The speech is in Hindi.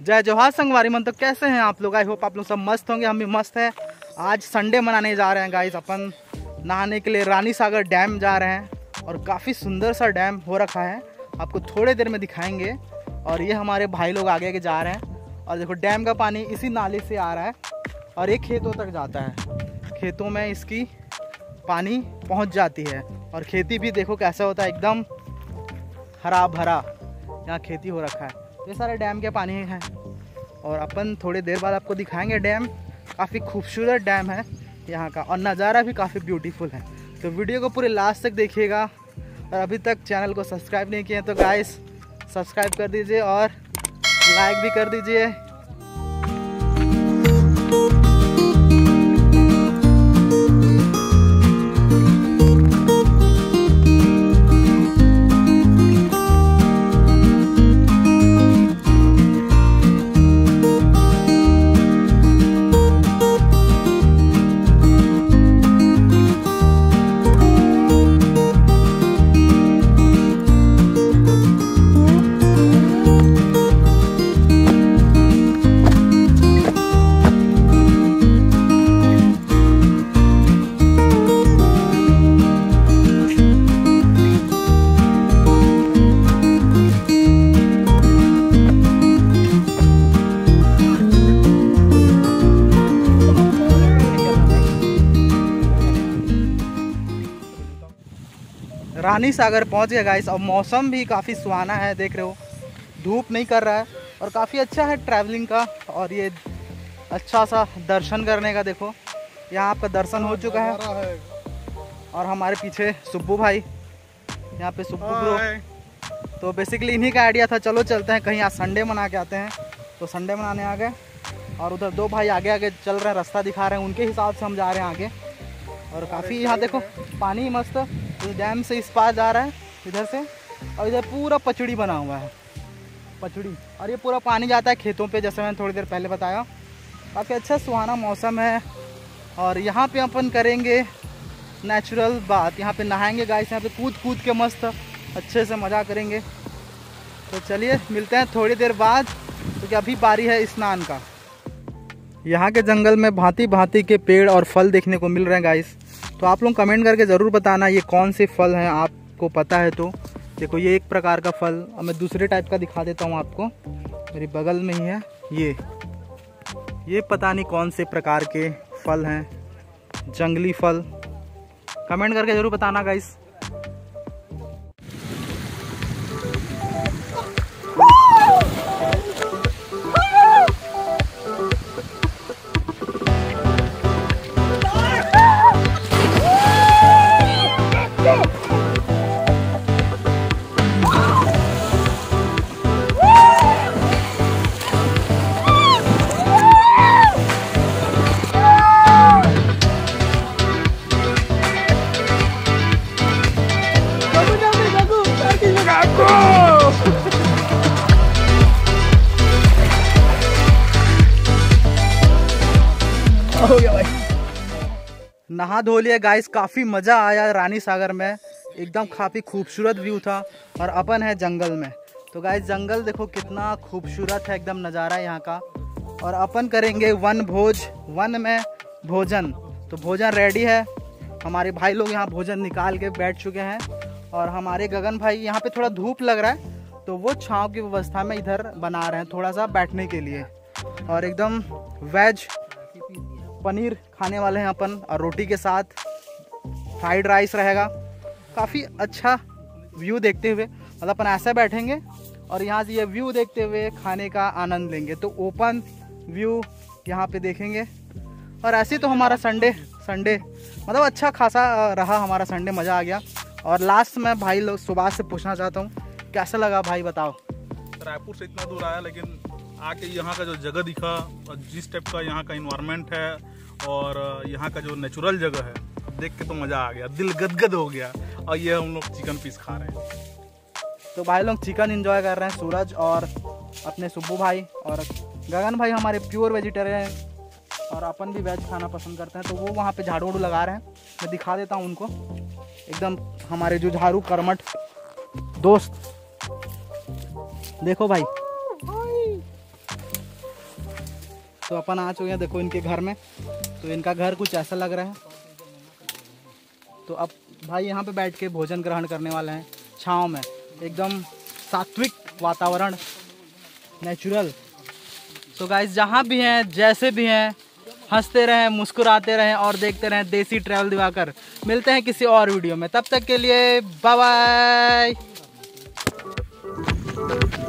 जय जोहार संगवारी मन। तो कैसे हैं आप लोग? आई होप आप लोग सब मस्त होंगे, हम भी मस्त हैं। आज संडे मनाने जा रहे हैं गाइस, अपन नहाने के लिए रानी सागर डैम जा रहे हैं और काफ़ी सुंदर सा डैम हो रखा है, आपको थोड़े देर में दिखाएंगे। और ये हमारे भाई लोग आगे के जा रहे हैं और देखो डैम का पानी इसी नाले से आ रहा है और ये खेतों तक जाता है। खेतों में इसकी पानी पहुंच जाती है और खेती भी देखो कैसा होता है, एकदम हरा भरा यहाँ खेती हो रखा है। ये सारे डैम के पानी हैं और अपन थोड़ी देर बाद आपको दिखाएंगे डैम। काफ़ी खूबसूरत डैम है यहाँ का और नज़ारा भी काफ़ी ब्यूटीफुल है। तो वीडियो को पूरे लास्ट तक देखिएगा और अभी तक चैनल को सब्सक्राइब नहीं किए तो गाइस सब्सक्राइब कर दीजिए और लाइक भी कर दीजिए। रानी सागर पहुंच गया गाइस और मौसम भी काफ़ी सुहाना है, देख रहे हो धूप नहीं कर रहा है और काफ़ी अच्छा है ट्रैवलिंग का। और ये अच्छा सा दर्शन करने का, देखो यहाँ आपका दर्शन हो चुका है और हमारे पीछे सुब्बू भाई, यहाँ पे सुब्बू ब्रो। तो बेसिकली इन्हीं का आइडिया था, चलो चलते हैं कहीं, आज संडे मना के आते हैं। तो संडे मनाने आ गए और उधर दो भाई आगे आगे चल रहे हैं, रास्ता दिखा रहे हैं, उनके हिसाब से हम जा रहे हैं आगे। और काफ़ी यहाँ देखो पानी मस्त, तो डैम से इस पार जा रहा है इधर से और इधर पूरा पचड़ी बना हुआ है, पचड़ी, और ये पूरा पानी जाता है खेतों पे, जैसे मैंने थोड़ी देर पहले बताया। काफ़ी अच्छा सुहाना मौसम है और यहाँ पे अपन करेंगे नेचुरल बात, यहाँ पे नहाएंगे गाइस, यहाँ पे कूद कूद के मस्त अच्छे से मज़ा करेंगे। तो चलिए मिलते हैं थोड़ी देर बाद, क्योंकि अभी बारी है स्नान का। यहाँ के जंगल में भांति भांति के पेड़ और फल देखने को मिल रहे हैं गाइस। तो आप लोग कमेंट करके ज़रूर बताना ये कौन से फल हैं, आपको पता है तो। देखो ये एक प्रकार का फल, और मैं दूसरे टाइप का दिखा देता हूँ आपको, मेरे बगल में ही है ये पता नहीं कौन से प्रकार के फल हैं, जंगली फल। कमेंट करके ज़रूर बताना गाइस। हो गया भाई, नहा धो लिया गाइस, काफ़ी मज़ा आया रानी सागर में, एकदम काफ़ी खूबसूरत व्यू था। और अपन है जंगल में, तो गाइस जंगल देखो कितना खूबसूरत है, एकदम नज़ारा यहाँ का। और अपन करेंगे वन में भोजन। तो भोजन रेडी है, हमारे भाई लोग यहाँ भोजन निकाल के बैठ चुके हैं और हमारे गगन भाई, यहाँ पे थोड़ा धूप लग रहा है तो वो छाँव की व्यवस्था में इधर बना रहे हैं थोड़ा सा बैठने के लिए। और एकदम वेज पनीर खाने वाले हैं अपन, और रोटी के साथ फ्राइड राइस रहेगा। काफ़ी अच्छा व्यू देखते हुए, मतलब अपन ऐसा बैठेंगे और यहाँ से ये व्यू देखते हुए खाने का आनंद लेंगे। तो ओपन व्यू यहाँ पे देखेंगे। और ऐसे तो हमारा संडे मतलब अच्छा खासा रहा हमारा संडे, मज़ा आ गया। और लास्ट में भाई लोग सुभाष से पूछना चाहता हूँ, कैसा लगा भाई बताओ? रायपुर से इतना दूर आया, लेकिन आके यहाँ का जो जगह दिखा और जिस टाइप का यहाँ का इन्वायरमेंट है और यहाँ का जो नेचुरल जगह है, देख के तो मज़ा आ गया, दिल गदगद हो गया। और ये हम लोग चिकन पीस खा रहे हैं। तो भाई लोग चिकन एंजॉय कर रहे हैं, सूरज और अपने सुब्बू भाई, और गगन भाई हमारे प्योर वेजिटेरियन हैं और अपन भी वेज खाना पसंद करते हैं। तो वो वहाँ पे झाड़ू लगा रहे हैं, मैं दिखा देता हूँ उनको। एकदम हमारे जो झाड़ू कर्मठ दोस्त, देखो भाई तो अपन आ चुके हैं देखो इनके घर में। तो इनका घर कुछ ऐसा लग रहा है। तो अब भाई यहाँ पे बैठ के भोजन ग्रहण करने वाले हैं छाँव में, एकदम सात्विक वातावरण, नेचुरल। तो गाइस जहाँ भी हैं, जैसे भी हैं, हंसते रहें, मुस्कुराते रहें और देखते रहें देसी ट्रैवल दिवाकर। मिलते हैं किसी और वीडियो में, तब तक के लिए बाय बाय।